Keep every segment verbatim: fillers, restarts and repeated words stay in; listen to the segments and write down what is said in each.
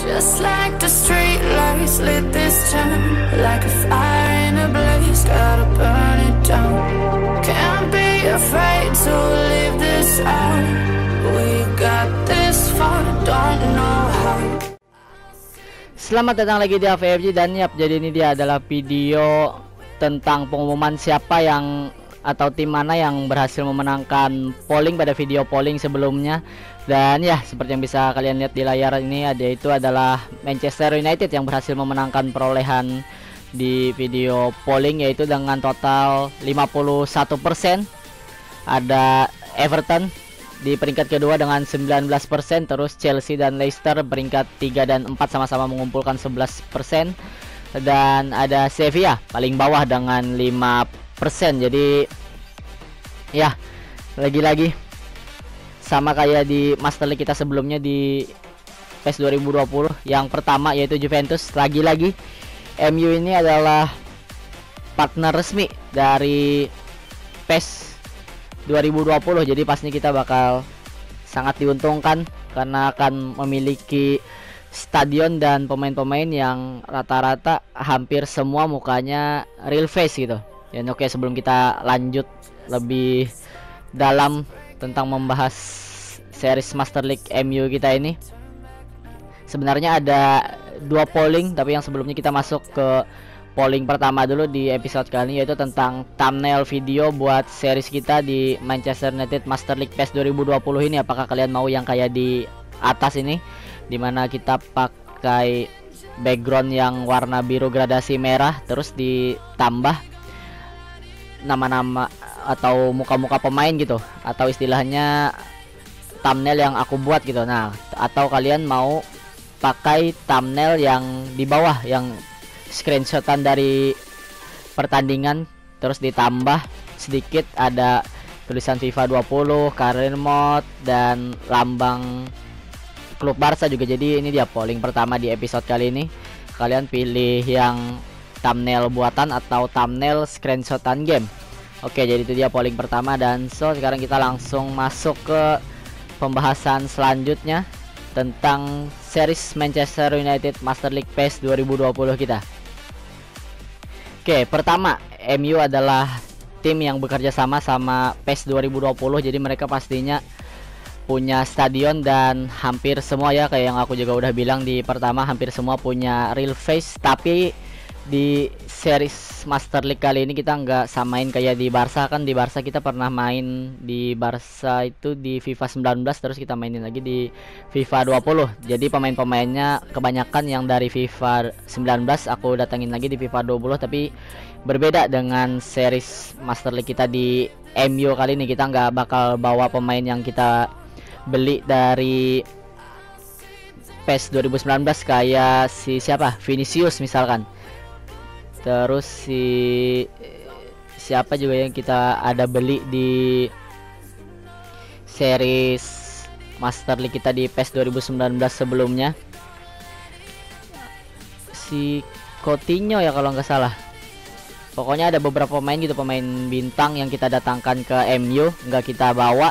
Just like the street lights lit this town, like a fire in a blaze, gotta burn it down. Can't be afraid to leave this out. We got this far, don't know how. Selamat datang lagi di A V F G dan yap, jadi ini dia adalah video tentang pengumuman siapa yang atau tim mana yang berhasil memenangkan polling pada video polling sebelumnya. Dan ya, seperti yang bisa kalian lihat di layar ini, ada itu adalah Manchester United yang berhasil memenangkan perolehan di video polling, yaitu dengan total lima puluh satu persen. Ada Everton di peringkat kedua dengan sembilan belas persen, terus Chelsea dan Leicester peringkat tiga dan empat sama-sama mengumpulkan sebelas persen, dan ada Sevilla paling bawah dengan lima persen. Jadi ya, lagi-lagi sama kayak di Master League kita sebelumnya di PES dua ribu dua puluh yang pertama, yaitu Juventus. Lagi-lagi M U ini adalah partner resmi dari PES dua ribu dua puluh, jadi pastinya kita bakal sangat diuntungkan karena akan memiliki stadion dan pemain-pemain yang rata-rata hampir semua mukanya real face gitu. Dan oke, sebelum kita lanjut lebih dalam tentang membahas series Master League M U kita ini, sebenarnya ada dua polling, tapi yang sebelumnya kita masuk ke polling pertama dulu di episode kali ini, yaitu tentang thumbnail video buat series kita di Manchester United Master League PES dua ribu dua puluh ini. Apakah kalian mau yang kayak di atas ini, dimana kita pakai background yang warna biru gradasi merah, terus ditambah nama-nama atau muka-muka pemain gitu, atau istilahnya thumbnail yang aku buat gitu. Nah, atau kalian mau pakai thumbnail yang di bawah yang screenshotan dari pertandingan, terus ditambah sedikit ada tulisan FIFA dua puluh, career mode, dan lambang klub Barca juga. Jadi ini dia polling pertama di episode kali ini. Kalian pilih yang thumbnail buatan atau thumbnail screenshotan game. Oke, jadi itu dia polling pertama. Dan so sekarang kita langsung masuk ke pembahasan selanjutnya tentang series Manchester United Master League PES dua ribu dua puluh kita. Oke, pertama, M U adalah tim yang bekerja sama sama PES dua ribu dua puluh, jadi mereka pastinya punya stadion dan hampir semua, ya kayak yang aku juga udah bilang di pertama, hampir semua punya real face. Tapi di series Master League kali ini kita nggak samain kayak di Barca. Kan di Barca kita pernah main di Barca itu di FIFA sembilan belas, terus kita mainin lagi di FIFA dua puluh. Jadi pemain-pemainnya kebanyakan yang dari FIFA sembilan belas aku datangin lagi di FIFA dua puluh. Tapi berbeda dengan series Master League kita di M U kali ini, kita nggak bakal bawa pemain yang kita beli dari PES dua ribu sembilan belas kayak si siapa, Vinicius misalkan. Terus si siapa juga yang kita ada beli di series Master League kita di PES dua ribu sembilan belas sebelumnya, si Coutinho ya kalau nggak salah. Pokoknya ada beberapa pemain gitu, pemain bintang yang kita datangkan ke M U, nggak kita bawa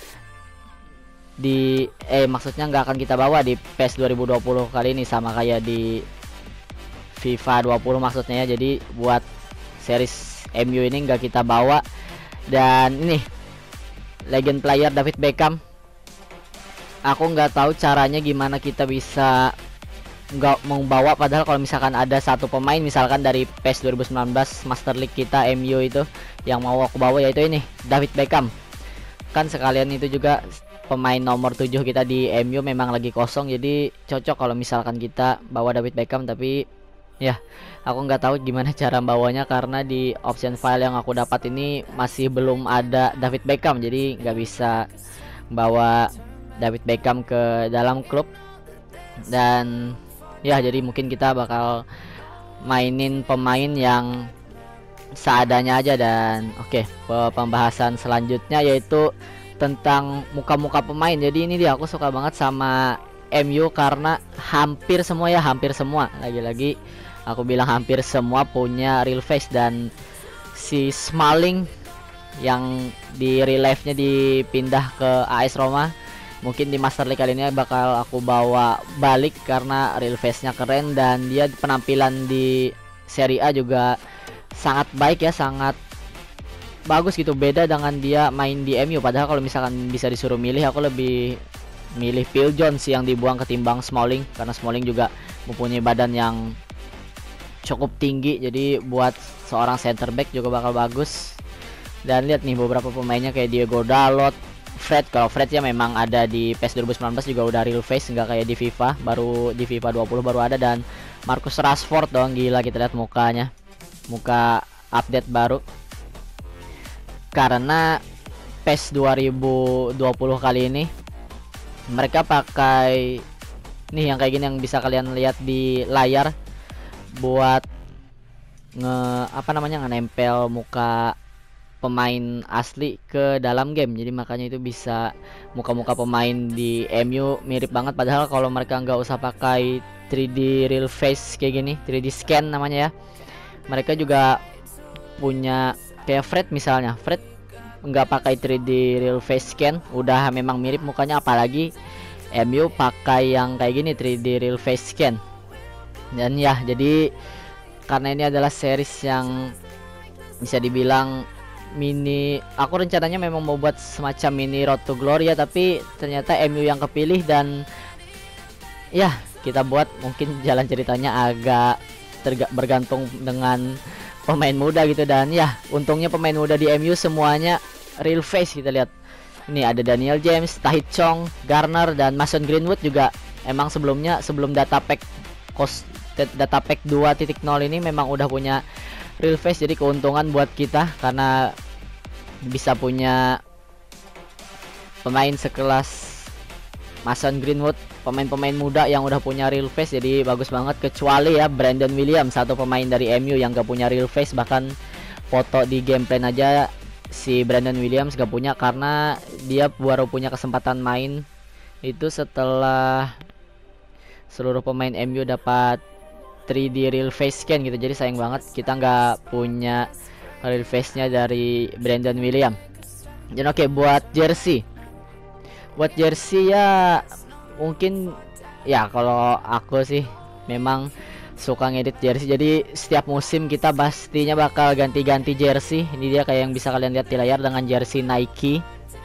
di eh maksudnya nggak akan kita bawa di PES dua ribu dua puluh kali ini, sama kayak di FIFA dua puluh maksudnya ya. Jadi buat series M U ini nggak kita bawa. Dan ini legend player David Beckham, aku nggak tahu caranya gimana kita bisa nggak mau bawa, padahal kalau misalkan ada satu pemain misalkan dari PES dua ribu sembilan belas Master League kita M U itu yang mau aku bawa, yaitu ini David Beckham. Kan sekalian itu juga pemain nomor tujuh kita di M U memang lagi kosong, jadi cocok kalau misalkan kita bawa David Beckham. Tapi ya, aku nggak tahu gimana cara bawanya karena di option file yang aku dapat ini masih belum ada David Beckham, jadi nggak bisa bawa David Beckham ke dalam klub. Dan ya, jadi mungkin kita bakal mainin pemain yang seadanya aja. Dan oke, pembahasan selanjutnya yaitu tentang muka-muka pemain. Jadi ini dia, aku suka banget sama M U karena hampir semua ya, hampir semua, lagi-lagi aku bilang hampir semua punya real face. Dan si Smalling yang di real life-nya dipindah ke A S Roma Mungkin di Master League kali ini bakal aku bawa balik karena real face-nya keren dan dia penampilan di Serie A juga sangat baik ya, sangat bagus gitu, beda dengan dia main di M U. Padahal kalau misalkan bisa disuruh milih, aku lebih milih Phil Jones yang dibuang ketimbang Smalling, karena Smalling juga mempunyai badan yang cukup tinggi, jadi buat seorang center back juga bakal bagus. Dan lihat nih beberapa pemainnya kayak Diego Dalot, Fred. Kalau Fred ya memang ada di PES dua ribu sembilan belas juga udah real face, nggak kayak di FIFA, baru di FIFA dua puluh baru ada. Dan Marcus Rashford dong, gila, kita lihat mukanya, muka update baru karena PES dua ribu dua puluh kali ini mereka pakai nih yang kayak gini yang bisa kalian lihat di layar buat nge apa namanya nge-nempel muka pemain asli ke dalam game. Jadi makanya itu bisa muka-muka pemain di M U mirip banget, padahal kalau mereka nggak usah pakai three D real face kayak gini, three D scan namanya ya, mereka juga punya kayak Fred misalnya. Fred nggak pakai three D real face scan udah memang mirip mukanya, apalagi M U pakai yang kayak gini three D real face scan. Dan ya, jadi karena ini adalah series yang bisa dibilang mini, aku rencananya memang mau buat semacam mini Road to Glory ya, tapi ternyata M U yang kepilih dan ya kita buat mungkin jalan ceritanya agak terga bergantung dengan pemain muda gitu. Dan ya untungnya pemain muda di M U semuanya real face. Kita lihat ini ada Daniel James, Tahith Chong, Garner, dan Mason Greenwood juga emang sebelumnya sebelum data pack cost data pack dua titik nol ini memang udah punya real face. Jadi keuntungan buat kita karena bisa punya pemain sekelas Mason Greenwood, pemain-pemain muda yang udah punya real face, jadi bagus banget. Kecuali ya Brandon Williams, satu pemain dari M U yang gak punya real face, bahkan foto di gameplay aja si Brandon Williams gak punya karena dia baru punya kesempatan main itu setelah seluruh pemain M U dapat three D real face scan gitu. Jadi sayang banget kita nggak punya real face nya dari Brandon Williams. Dan oke, okay, buat jersey buat jersey ya mungkin ya kalau aku sih memang suka ngedit jersey, jadi setiap musim kita pastinya bakal ganti-ganti jersey. Ini dia kayak yang bisa kalian lihat di layar dengan jersey Nike.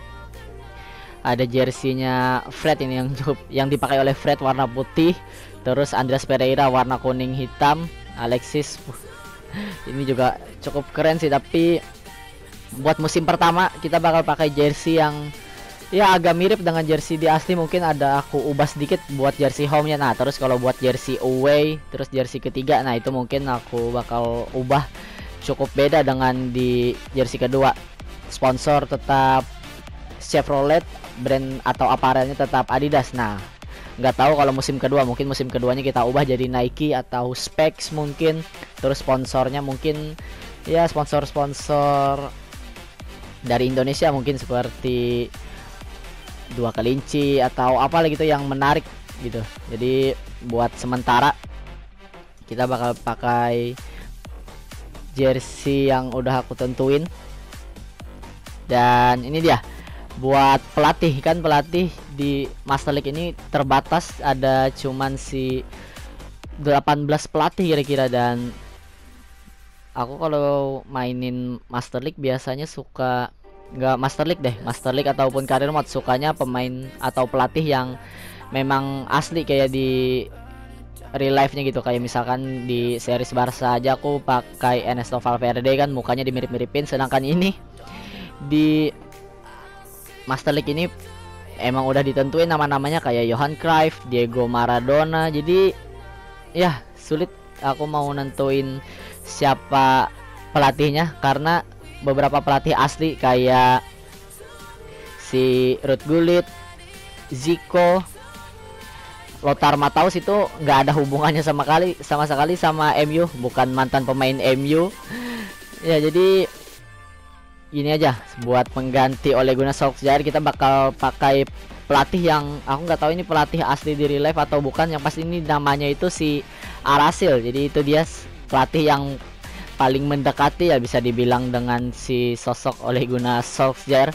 Ada jersinya Fred ini yang cukup yang dipakai oleh Fred warna putih, terus Andreas Pereira warna kuning hitam, Alexis uh, ini juga cukup keren sih. Tapi buat musim pertama kita bakal pakai jersey yang ya agak mirip dengan jersey di asli, mungkin ada aku ubah sedikit buat jersey home nya. Nah terus kalau buat jersey away terus jersey ketiga, nah itu mungkin aku bakal ubah cukup beda dengan di jersey kedua. Sponsor tetap Chevrolet, brand atau aparelnya tetap Adidas. Nah nggak tahu kalau musim kedua, mungkin musim keduanya kita ubah jadi Nike atau Specs mungkin. Terus sponsornya mungkin ya sponsor-sponsor dari Indonesia, mungkin seperti Dua Kelinci atau apa gitu yang menarik gitu. Jadi buat sementara kita bakal pakai jersey yang udah aku tentuin. Dan ini dia buat pelatih, kan pelatih di Master League ini terbatas, ada cuman si delapan belas pelatih kira-kira. Dan aku kalau mainin Master League biasanya suka nggak Master League deh, Master League ataupun Career Mode, sukanya pemain atau pelatih yang memang asli kayak di real life nya gitu. Kayak misalkan di series Barca aja aku pakai Ernesto Valverde, kan mukanya dimirip-miripin. Sedangkan ini di Master League ini emang udah ditentuin nama-namanya kayak Johan Cruyff, Diego Maradona. Jadi ya sulit aku mau nentuin siapa pelatihnya karena beberapa pelatih asli kayak si Ruud Gullit, Zico, Lothar Matthäus itu nggak ada hubungannya sama kali sama sekali sama M U, bukan mantan pemain M U. Ya jadi ini aja buat pengganti Ole Gunnar Solskjaer kita bakal pakai pelatih yang aku nggak tahu ini pelatih asli di real life atau bukan. Yang pasti ini namanya itu si Arasil. Jadi itu dia pelatih yang paling mendekati ya bisa dibilang dengan si sosok Ole Gunnar Solskjaer.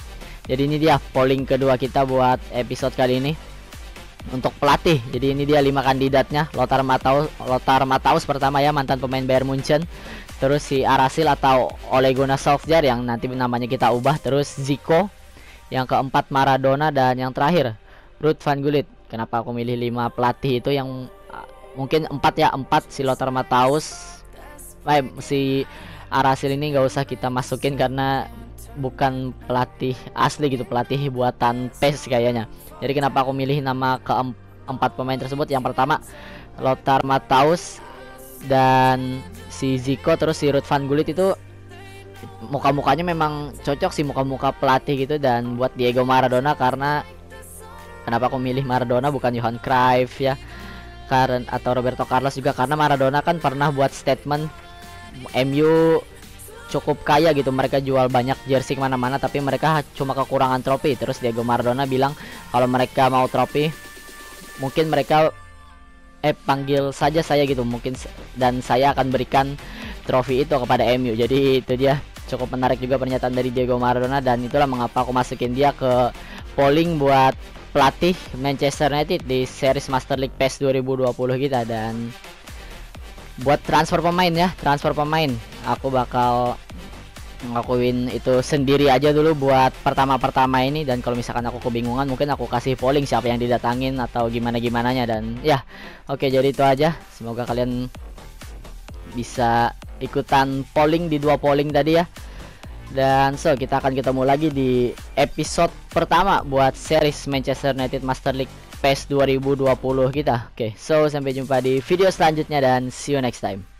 Jadi ini dia polling kedua kita buat episode kali ini untuk pelatih. Jadi ini dia lima kandidatnya. Lothar Matthäus, Lothar Matthäus pertama ya, mantan pemain Bayern Munchen. Terus si Arasil atau Ole Gunnar Solskjaer yang nanti namanya kita ubah. Terus Zico. Yang keempat Maradona, dan yang terakhir Ruud van Gullit. Kenapa aku milih lima pelatih itu? Yang uh, mungkin empat ya, empat si Lothar Matthäus, eh, si Arasil ini nggak usah kita masukin karena bukan pelatih asli gitu, pelatih buatan P E S kayaknya. Jadi kenapa aku milih nama keempat pemain tersebut? Yang pertama Lothar Matthäus dan si Zico, terus si Ruud van Gullit itu muka-mukanya memang cocok sih, muka-muka pelatih gitu. Dan buat Diego Maradona, karena kenapa aku milih Maradona bukan Johan Cruyff ya, karena atau Roberto Carlos juga, karena Maradona kan pernah buat statement M U cukup kaya gitu, mereka jual banyak jersey kemana-mana tapi mereka cuma kekurangan trofi. Terus Diego Maradona bilang kalau mereka mau trofi mungkin mereka eh panggil saja saya gitu mungkin, dan saya akan berikan trofi itu kepada M U. Jadi itu dia, cukup menarik juga pernyataan dari Diego Maradona, dan itulah mengapa aku masukin dia ke polling buat pelatih Manchester United di series Master League P E S dua ribu dua puluh kita. Dan buat transfer pemain ya, transfer pemain aku bakal ngelakuin itu sendiri aja dulu buat pertama-pertama ini. Dan kalau misalkan aku kebingungan mungkin aku kasih polling siapa yang didatangin atau gimana-gimana nya. Dan ya oke, jadi itu aja. Semoga kalian bisa ikutan polling di dua polling tadi ya. Dan so kita akan ketemu lagi di episode pertama buat series Manchester United Master League P E S dua ribu dua puluh kita. Oke, so sampai jumpa di video selanjutnya dan see you next time.